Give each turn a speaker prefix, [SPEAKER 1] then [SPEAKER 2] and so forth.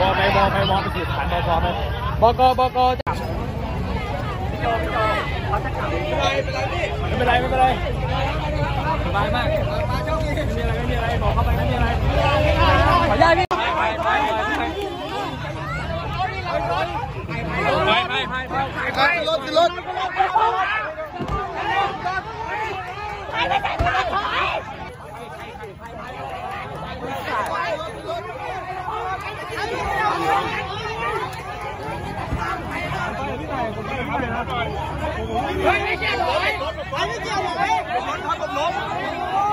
[SPEAKER 1] อไปสื่อสารบกจับไม่เป็นไรสบายมากไม่มีอะไรบอกเข้าไปไม่มีอะไรขออนุญาตพี่ไปรถไม่เกี่ยวเลย